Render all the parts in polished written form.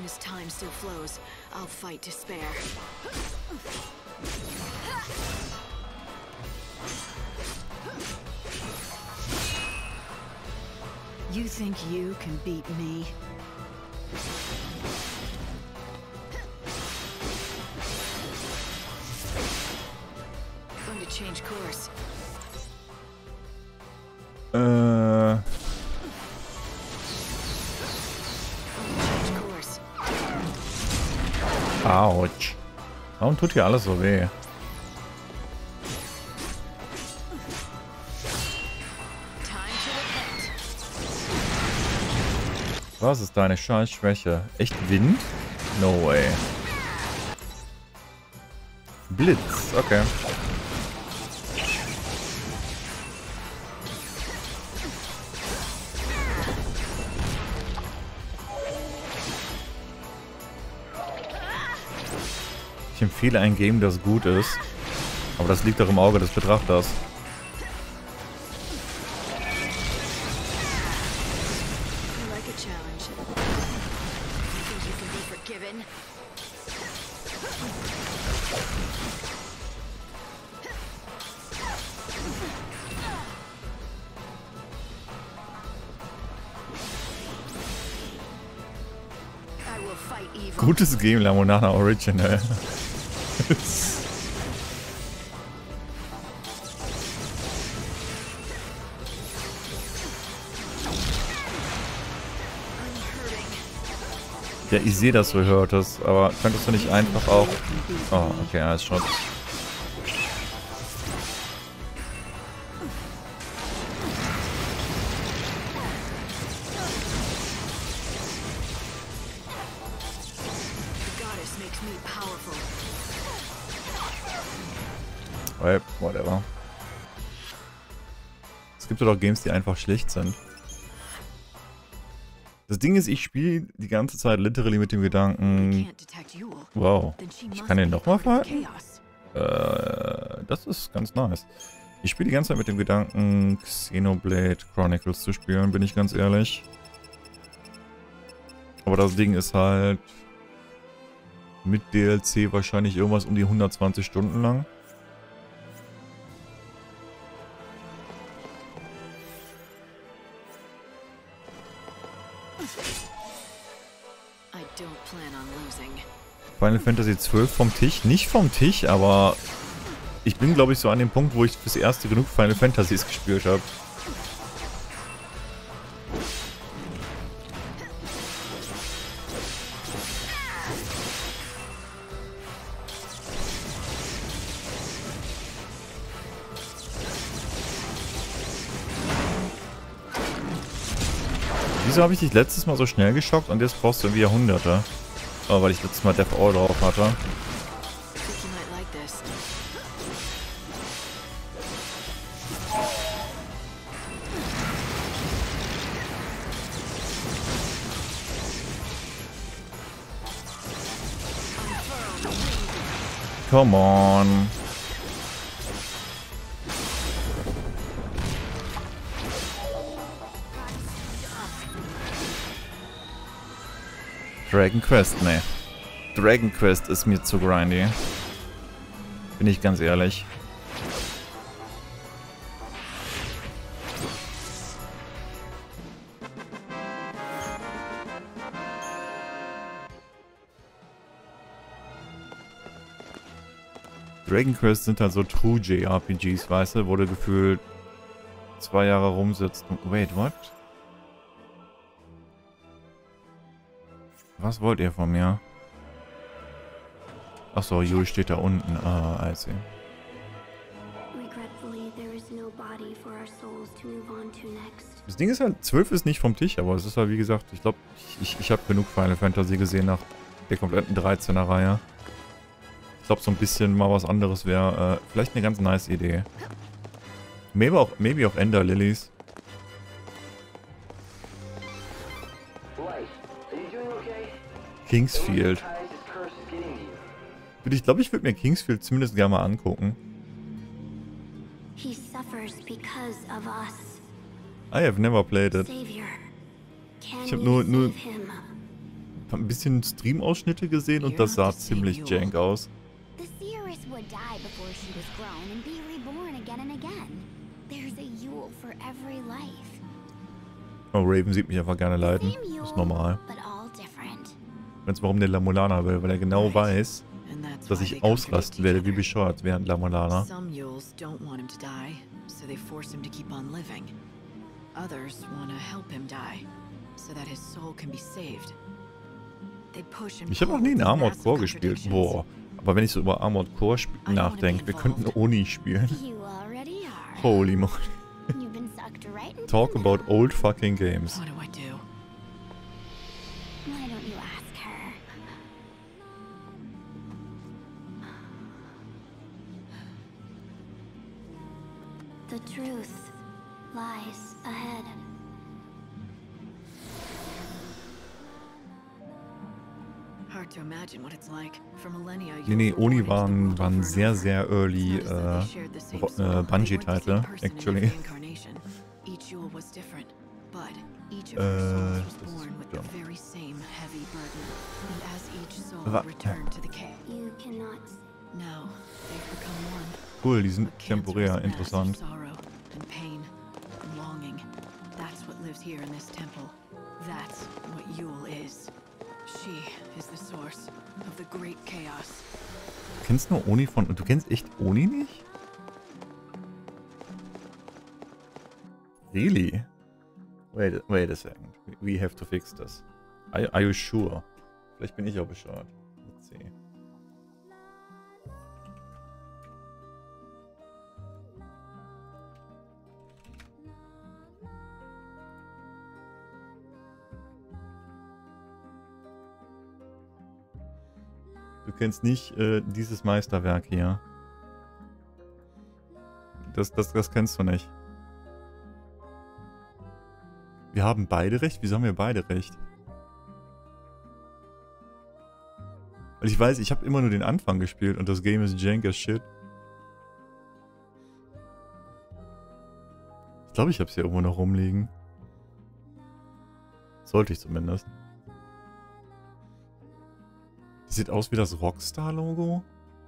as time still flows, I'll fight despair. You think you can beat me? Going to change course. Autsch. Warum tut hier alles so weh? Was ist deine Scheißschwäche? Echt Wind? No way. Blitz, okay. Ich empfehle ein Game, das gut ist. Aber das liegt doch im Auge des Betrachters. Gutes Game, Lamonana Original. Ja, ich sehe, dass du hörtest, aber könntest du nicht einfach auch... Oh, okay, alles schon. Well, whatever. Es gibt doch Games, die einfach schlecht sind. Das Ding ist, ich spiele die ganze Zeit literally mit dem Gedanken... Wow, ich kann den nochmal verhalten? Das ist ganz nice. Ich spiele die ganze Zeit mit dem Gedanken, Xenoblade Chronicles zu spielen, bin ich ganz ehrlich. Aber das Ding ist halt... mit DLC wahrscheinlich irgendwas um die 120 Stunden lang. Final Fantasy 12 vom Tisch. Nicht vom Tisch, aber ich bin, glaube ich, so an dem Punkt, wo ich fürs erste genug Final Fantasies gespielt habe. Wieso habe ich dich letztes Mal so schnell geschockt und jetzt brauchst du irgendwie Jahrhunderte? Oh, weil ich letztes Mal Death All drauf hatte. Come on. Dragon Quest, ne. Dragon Quest ist mir zu grindy. Bin ich ganz ehrlich. Dragon Quest sind halt so True JRPGs, weißt du, wo du gefühlt 2 Jahre rumsitzt. Wait, what? Was wollt ihr von mir? Achso, Yuri steht da unten. Ah, I see. Das Ding ist halt, 12 ist nicht vom Tisch, aber es ist halt, wie gesagt, ich glaube, ich habe genug Final Fantasy gesehen nach der kompletten 13er Reihe. Ich glaube, so ein bisschen mal was anderes wäre vielleicht eine ganz nice Idee. Maybe auch Ender Lilies. Kingsfield. Ich glaube, ich würde mir Kingsfield zumindest gerne mal angucken. I have never played it. Ich habe nur ein bisschen Stream-Ausschnitte gesehen und das sah ziemlich jank aus. The seeress would die before she was grown and be reborn again and again. There's a Yule for every life. Oh, Raven sieht mich einfach gerne leiden. Same Yule, Ist normal. but all different. Weißt du, warum der La Mulana will? Weil er genau weiß, And that's dass why ich they contradict ausrasten each werde wie other. bescheuert während La Mulana. Some Yules don't want him to die, so they force him to keep on living. Others want to help him die, so that his soul can be saved. They push and Ich habe noch nie in Armored Core gespielt. Boah. Aber wenn ich so über Armored Core nachdenke, wir könnten Oni spielen. You already are. Holy moly. You've been sucked right into Talk the about net. old fucking games. What do I do? Why don't you ask her? The truth lies ahead. Hard to imagine what it's like. For millennia, Nee, Yules were Oni born into the waren world over sehr, and sehr over. early It's not as though they shared the same soul. They weren't the Bungie-Titel, same person in actually. every incarnation. Each Yule was different, but each of their souls was das ist born with the dumm. very same heavy burden. And as each soul Wa- returned to the cave, You cannot. now they've become one. Cool, die sind A cancerous temporär mass of interessant. sorrow and pain and longing. That's what lives here in this temple. That's what Yule is. She is the source of the great chaos. Du kennst nur Oni von... Du kennst echt Oni nicht? Really? Wait a second. We have to fix this. Are you sure? Vielleicht bin ich auch bescheuert. Let's see. Du kennst nicht dieses Meisterwerk hier. Das kennst du nicht. Wir haben beide recht? Wieso haben wir beide recht? Weil ich weiß, ich habe immer nur den Anfang gespielt und das Game ist jank as shit. Ich glaube, ich habe es hier irgendwo noch rumliegen. Sollte ich zumindest. Das sieht aus wie das Rockstar-Logo.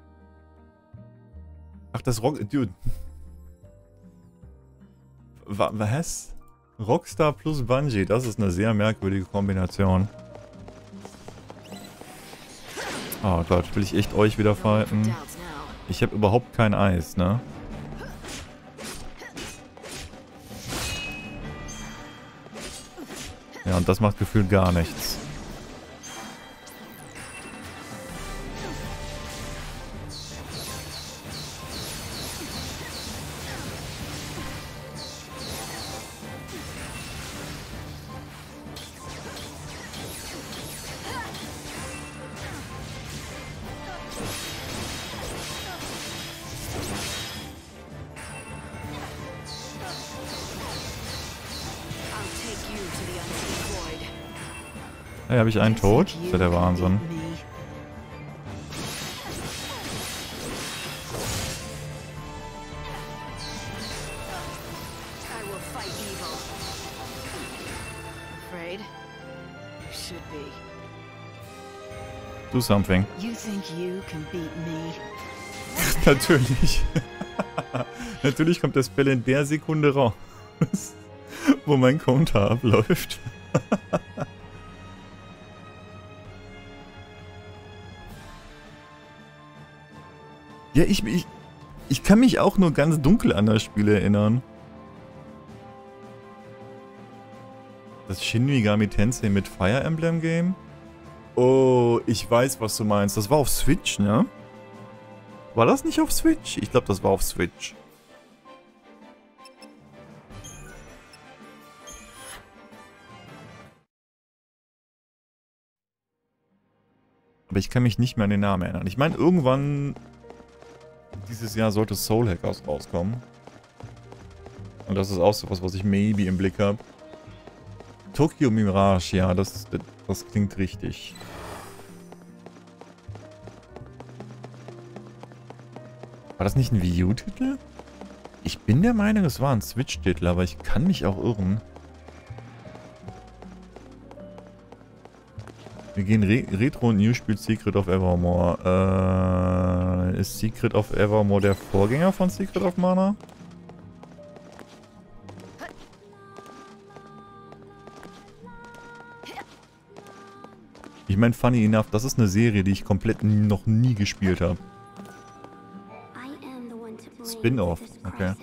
Ach, das Dude. Was? Rockstar plus Bungie, das ist eine sehr merkwürdige Kombination. Oh Gott, will ich echt euch wieder fighten? Doubts now. Ich habe überhaupt kein Eis, ne? Ja, und das macht gefühlt gar nichts. I'll take you to the unseen void. Hey, habe ich einen You tot? think Das ist you ja der can Wahnsinn. beat me? I will fight evil. Afraid? You should be. Do something. You think you can beat me? Natürlich. Natürlich kommt das Spell in der Sekunde raus, wo mein Counter abläuft. Ja, ich kann mich auch nur ganz dunkel an das Spiel erinnern. Das Shin Megami Tensei mit Fire Emblem Game? Oh, ich weiß, was du meinst. Das war auf Switch, ne? War das nicht auf Switch? Ich glaube, das war auf Switch. Aber ich kann mich nicht mehr an den Namen erinnern. Ich meine, irgendwann dieses Jahr sollte Soul Hackers rauskommen. Und das ist auch so was ich maybe im Blick habe. Tokyo Mirage, ja, das klingt richtig. War das nicht ein Wii U-Titel? Ich bin der Meinung, es war ein Switch-Titel, aber ich kann mich auch irren. Wir gehen Retro New spielt Secret of Evermore. Ist Secret of Evermore der Vorgänger von Secret of Mana? Ich meine, funny enough, das ist eine Serie, die ich komplett noch nie gespielt habe. Spin-off, okay.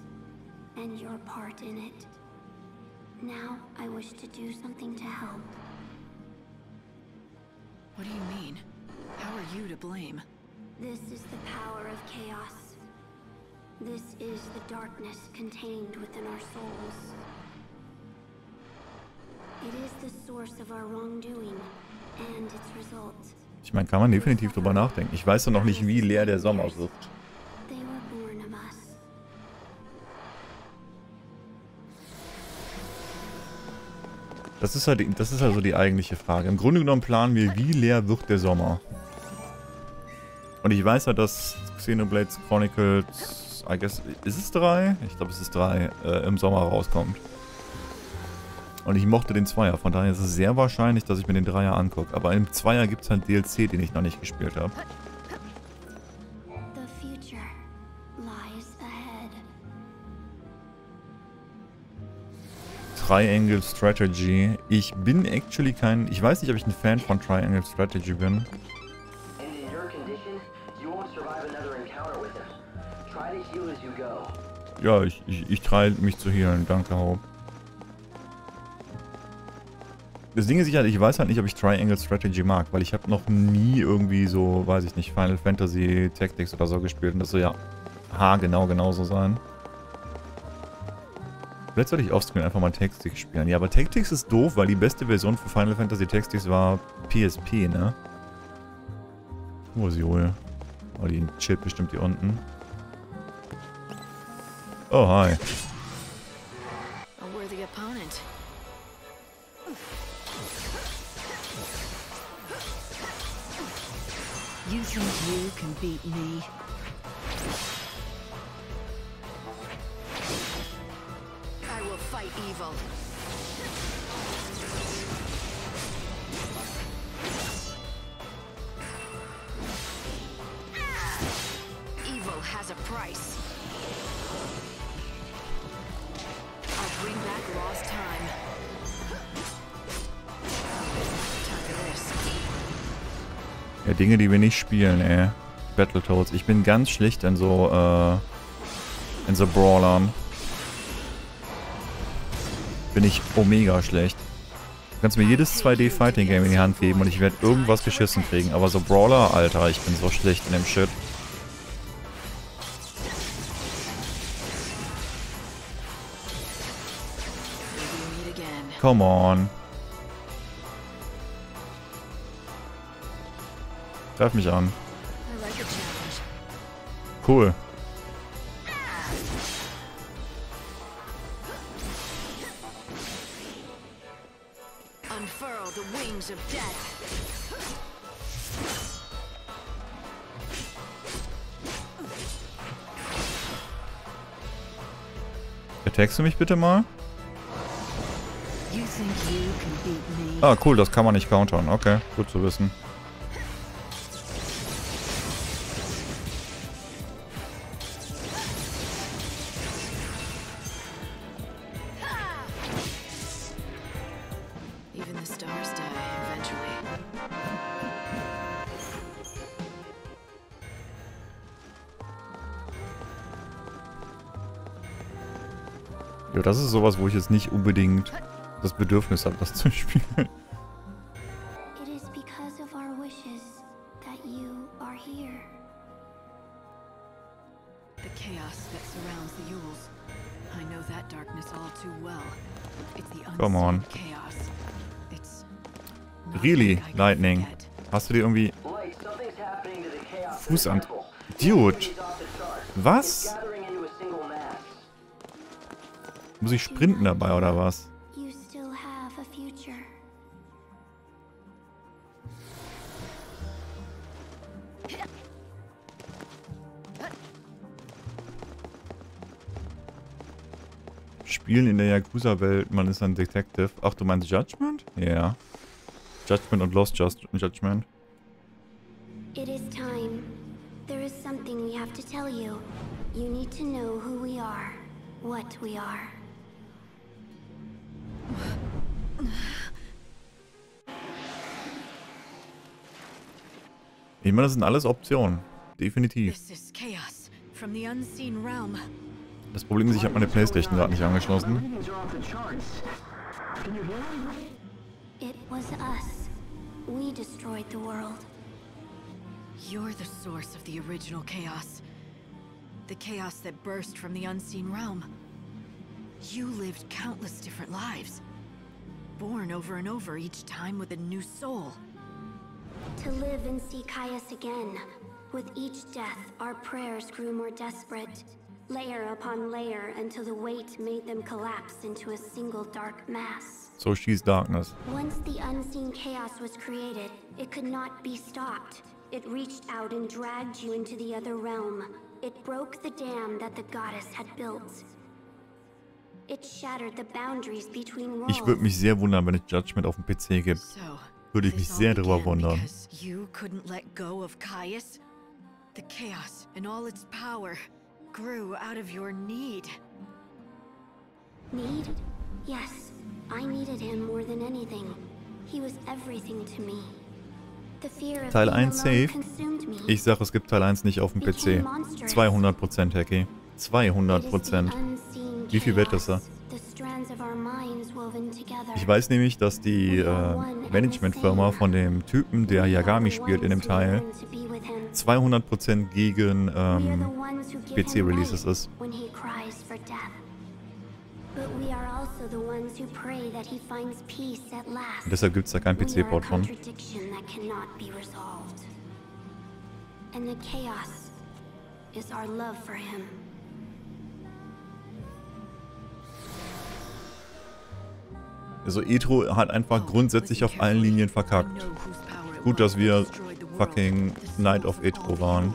What do you mean? How are you to blame? This is the power of chaos. This is the darkness contained within our souls. It is the source of our wrongdoing and its result. Ich meine, kann man definitiv drüber nachdenken. Ich weiß ja noch nicht, wie leer der Sommer wird. They were born of us. Das ist also die eigentliche Frage. Im Grunde genommen planen wir, wie leer wird der Sommer. Und ich weiß ja, dass Xenoblade Chronicles, I guess, ist es 3? Ich glaube, es ist 3, im Sommer rauskommt. Und ich mochte den 2er, von daher ist es sehr wahrscheinlich, dass ich mir den 3er angucke. Aber im 2er gibt es halt DLC, den ich noch nicht gespielt habe. The future lies ahead. Triangle Strategy. Ich bin actually kein... Ich weiß nicht, ob ich ein Fan von Triangle Strategy bin. Ja, ich try mich zu healen. Danke, Hope. Das Ding ist halt, ich weiß halt nicht, ob ich Triangle Strategy mag, weil ich habe noch nie irgendwie so, weiß ich nicht, Final Fantasy Tactics oder so gespielt und das soll ja genauso sein. Vielleicht sollte ich offscreen einfach mal Tactics spielen. Ja, aber Tactics ist doof, weil die beste Version für Final Fantasy Tactics war PSP, ne? Wo ist sie wohl? Oh, die chillt bestimmt hier unten. Oh, hi. A worthy opponent. You think you can beat me? I will fight evil. Evil has a price. I'll bring back lost time. Time to risk. Ja, Dinge, die wir nicht spielen, ey. Battletoads. Ich bin ganz schlecht in so Brawlern. Bin ich mega schlecht. Du kannst mir jedes 2D-Fighting-Game in die Hand geben und ich werde irgendwas geschissen kriegen. Aber so Brawler, Alter, ich bin so schlecht in dem Shit. Come on. Greif mich an. Cool. Unfurl the wings of death. Attackst du mich bitte mal? You think you can beat me? Ah, cool, das kann man nicht countern. Okay, gut zu wissen. Even the stars die eventually. Ja, das ist sowas, wo ich jetzt nicht unbedingt das Bedürfnis habe, das zu spielen. It is because of our wishes that you are here. The chaos that surrounds the Yules. I know that darkness all too well. It's the Come on. unseen chaos. It's not Really, like I can Lightning. forget. Hast du dir irgendwie Fuß an... Dude! Was? Muss ich sprinten dabei oder was? You still have a future. Spielen in der Yakuza-Welt, man ist ein Detective. Ach, du meinst Judgment? Ja. Judgment und Lost Judgment. It is time. There is something we have to tell you. You need to know who we are, what we are. Ich meine, das sind alles Optionen. Definitiv. This is chaos from the unseen realm. Das Problem ist, ich habe meine Playstation gerade nicht angeschlossen. It was us. We destroyed the world. You're the source of the original chaos. The chaos that burst from the unseen realm. You lived countless different lives. Born over and over each time with a new soul. To live and see Caius again. With each death, our prayers grew more desperate. Layer upon layer until the weight made them collapse into a single dark mass. So she's darkness. Once the unseen chaos was created, it could not be stopped. It reached out and dragged you into the other realm. It broke the dam that the goddess had built. It shattered the boundaries between worlds. Ich würde mich sehr wundern, wenn es Judgment auf dem PC gibt. Würde ich mich sehr drüber wundern. You couldn't let go of Caius? The chaos and all its power grew out of your need. Need? Yes. I needed him more than anything. He was everything to me. The fear of Teil being 1 alone safe. consumed me. Ich sage, es gibt Teil 1 nicht auf dem PC. 200%, Hacki. 200%. Wie viel wert ist er? Ich weiß nämlich, dass die Managementfirma von dem Typen, der Yagami spielt in dem Teil, 200% gegen PC-Releases ist. Und deshalb gibt es da keinen PC-Port von. And the chaos is our love for him. Also Etro hat einfach grundsätzlich auf allen Linien verkackt. Gut, dass wir fucking Knight of Etro waren.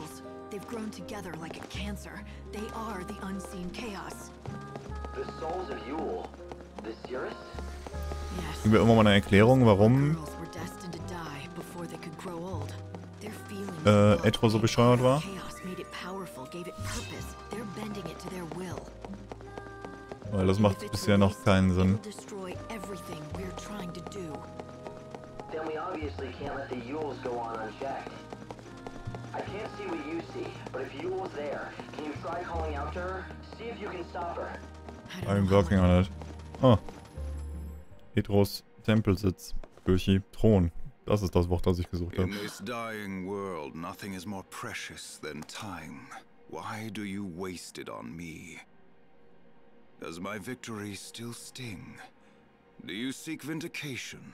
Kriegen wir irgendwann mal eine Erklärung, warum Etro so bescheuert war? Weil das macht bisher noch keinen Sinn. Then we obviously can't let the Yules go on unchecked. I can't see what you see, but if Yule's there, can you try calling out to her? See if you can stop her. I'm working on it. Oh. Etros Tempelsitz. Kirche. Thron. Das ist das Wort, das ich gesucht habe. In this dying world, nothing is more precious than time. Why do you waste it on me? Does my victory still sting? Do you seek vindication?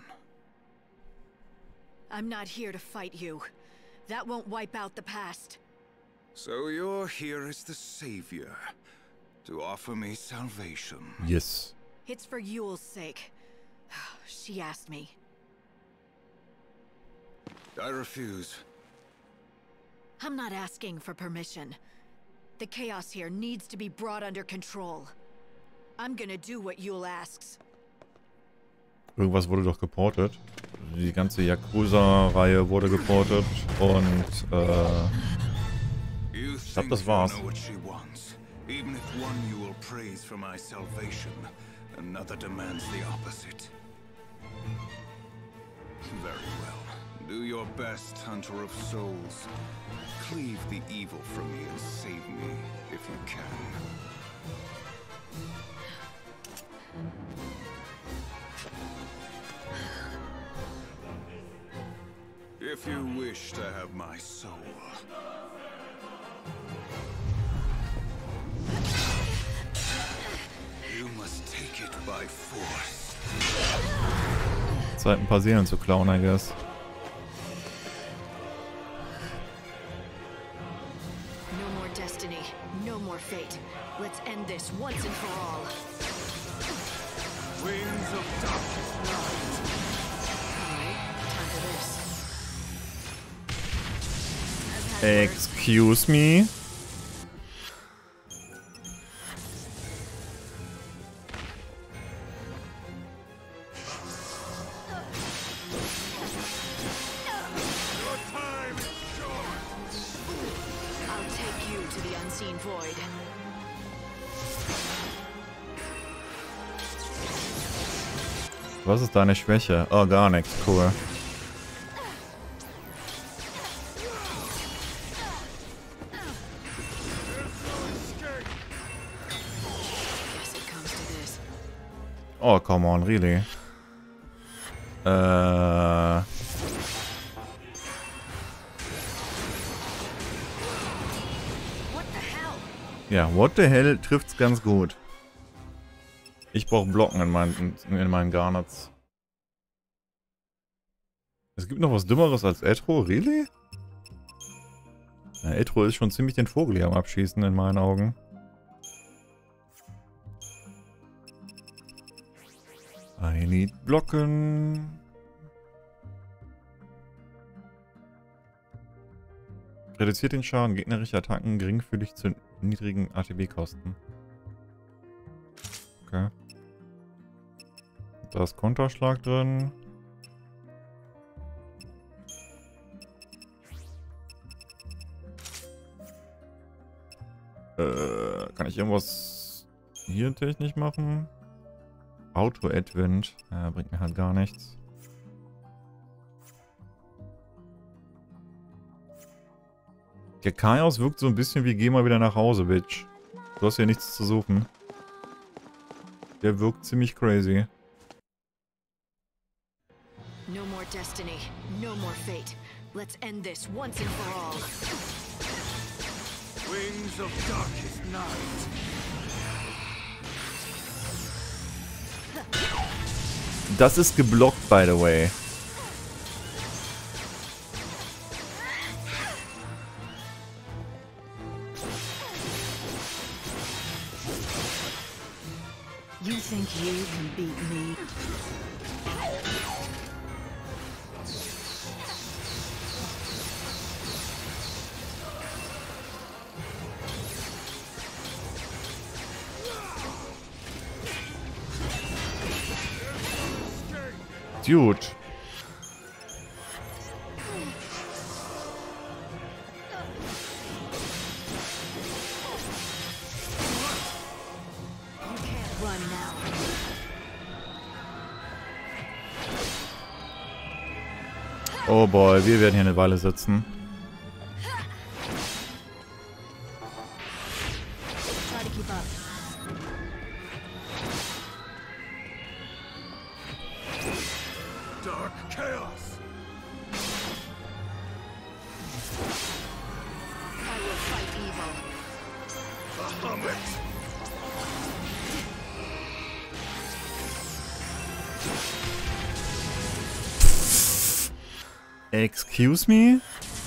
I'm not here to fight you. That won't wipe out the past. So you're here as the savior, to offer me salvation. Yes. It's for Yule's sake. She asked me. I refuse. I'm not asking for permission. The chaos here needs to be brought under control. I'm gonna do what Yule asks. Irgendwas wurde doch geportet. Die ganze Yakuza-Reihe wurde geportet und ich glaube, das war's. Even if one Yule prays for my salvation, another demands the opposite. Very well. Do your best, Hunter of Souls. Cleave the evil from me and save me, if you can. If you wish to have my soul. You must take it by force. Zeit, ein paar Seelen zu klauen, I guess. No more destiny, no more fate. Let's end this once and for all. Winds of darkness rise. Time for this. Excuse me? to the unseen void. Was ist deine Schwäche? Oh, gar nichts. Cool. Oh, come on, really? Ja, what the hell trifft's ganz gut. Ich brauche Blocken in meinen Garnets. Es gibt noch was Dümmeres als Etro, really? Ja, Etro ist schon ziemlich den Vogel hier am Abschießen in meinen Augen. I need Blocken. Reduziert den Schaden gegnerischer Attacken geringfügig zu niedrigen ATB-Kosten. Okay. Da ist Konterschlag drin. Kann ich irgendwas hier technisch machen? Auto-Advent. Ja, bringt mir halt gar nichts. Der Chaos wirkt so ein bisschen wie geh mal wieder nach Hause, Bitch. Du hast hier nichts zu suchen. Der wirkt ziemlich crazy. No more destiny, no more fate. Let's end this once and for all. Wings of darkest night. Das ist geblockt, by the way. You think you can beat me? Dude. Oh boy, wir werden hier eine Weile sitzen. Dark chaos. I will fight evil. Bahamut. Excuse me?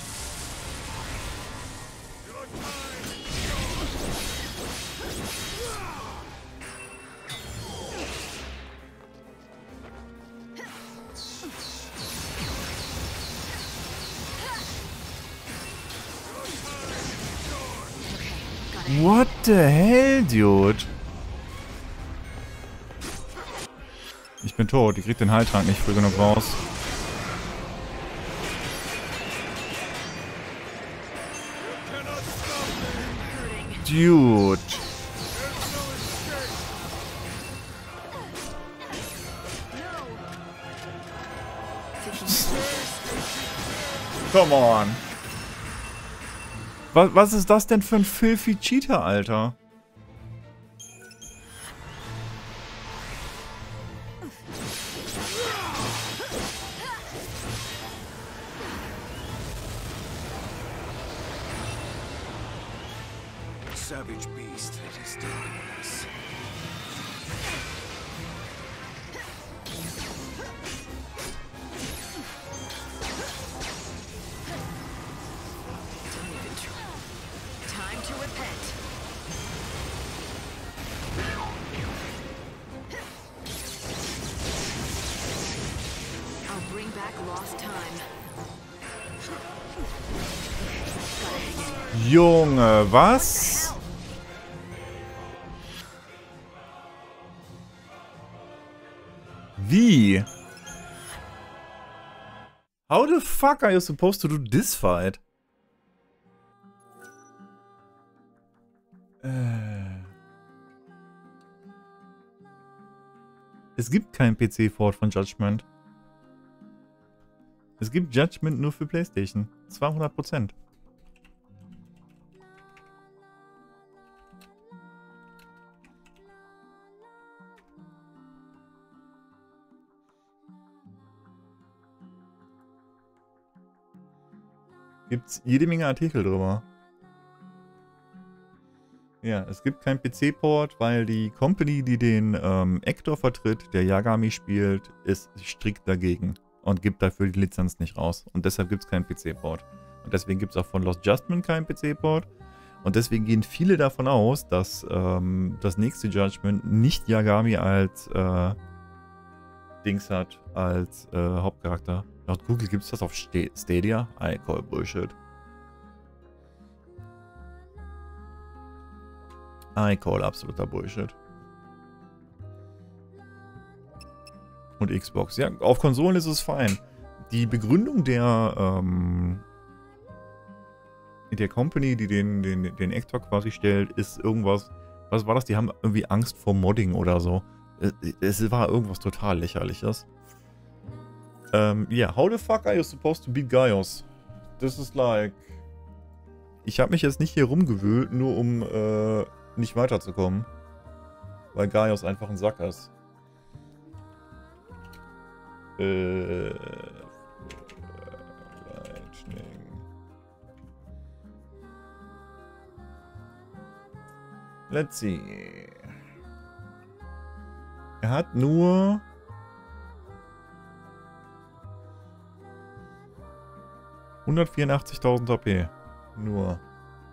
What the hell, dude? Ich bin tot, ich krieg den Heiltrank nicht früh genug raus. Dude. Come on. Was ist das denn für ein filthy Cheater, Alter? Savage beast that is darkness. Don't even try. Time to repent. I'll bring back lost time. Junge, was? Wie? How the fuck are you supposed to do this fight? Es gibt keinen PC-Port von Judgment. Es gibt Judgment nur für PlayStation. 200%. Gibt's jede Menge Artikel drüber. Ja, es gibt keinen PC-Port, weil die Company, die den Hector vertritt, der Yagami spielt, ist strikt dagegen und gibt dafür die Lizenz nicht raus. Und deshalb gibt es keinen PC-Port. Und deswegen gibt es auch von Lost Judgment keinen PC-Port. Und deswegen gehen viele davon aus, dass das nächste Judgment nicht Yagami als Dings hat, als Hauptcharakter. Laut Google gibt es das auf Stadia? I call Bullshit. I call absoluter Bullshit. Und Xbox. Ja, auf Konsolen ist es fein. Die Begründung der Company, die den Hector quasi stellt, ist irgendwas. Was war das? Die haben irgendwie Angst vor Modding oder so. Es war irgendwas total Lächerliches. Yeah, how the fuck are you supposed to beat Gaius? This is like... Ich habe mich jetzt nicht hier rumgewühlt, nur um nicht weiterzukommen. Weil Gaius einfach ein Sack ist. Lightning. Let's see. Er hat nur... $184.000 HP. Nur.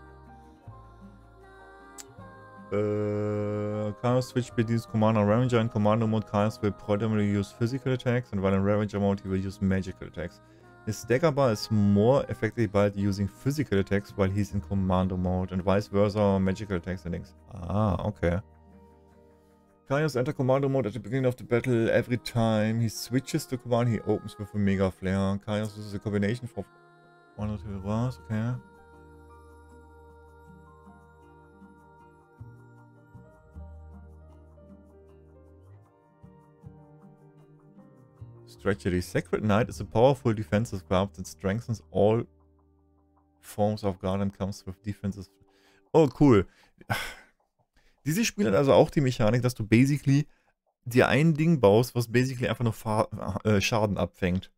Chaos Switch bedient Commander Ravager. In Commando Mode, Chaos will predominantly use physical attacks, and while in Ravager mode, he will use magical attacks. His stagger bar is more effective by using physical attacks while he's in Commando mode, and vice versa, magical attacks and things. Ah, okay. Chaos enter Commando mode at the beginning of the battle. Every time he switches to command, he opens with a Mega Flare. Chaos uses a combination for one or two bars, okay. Strategy. Sacred Knight is a powerful defensive craft that strengthens all forms of guard and comes with defenses. Oh, cool. Dieses Spiel hat also auch die Mechanik, dass du basically dir ein Ding baust, was basically einfach nur Schaden abfängt.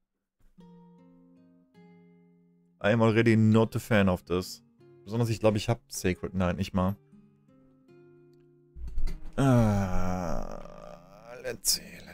I am already not a fan of this. Besonders ich glaube, ich habe Sacred Knight nicht mal. Let's see.